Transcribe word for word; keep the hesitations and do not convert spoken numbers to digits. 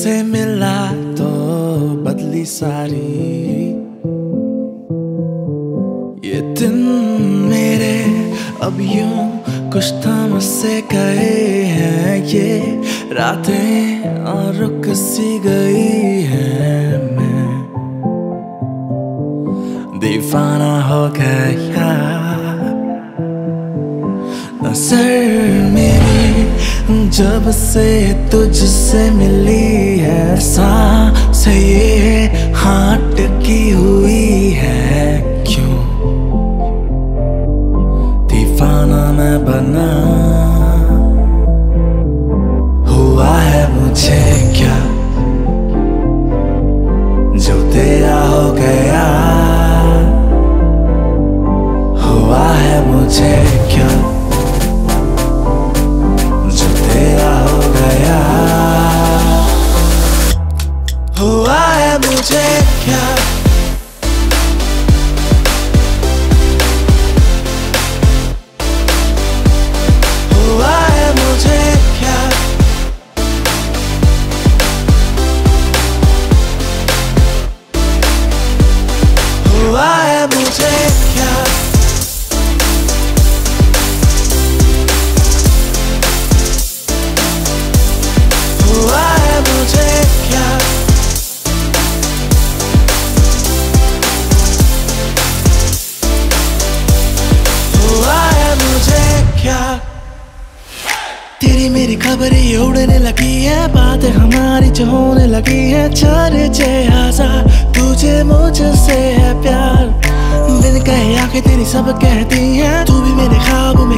तुझसे मिला तो बदली सारी ये दिन मेरे, अब यूं कुछ थम से गए हैं ये रातें और रुक सी गई है। मैं दीवाना हो गया, नजर मेरी जब से तुझसे मिली है, सांसें ये हाँ अटकी हुई है। क्यों दीवाना मैं बना, हुआ है मुझे क्या जो तेरा हो गया, हुआ है मुझे क्या जो तेरा हो गया, हुआ है मुझे क्या हुआ है मुझे क्या हुआ है मुझे क्या हुआ है मुझे क्या हुआ है मुझे क्या। तेरी मेरी खबरें उड़ने लगी है, बातें हमारी जो होने लगी है, चर्चे हजार तुझे मुझसे है प्यार, बिन कहे आके तेरी सब कहती है, तू भी मेरे ख्वाब में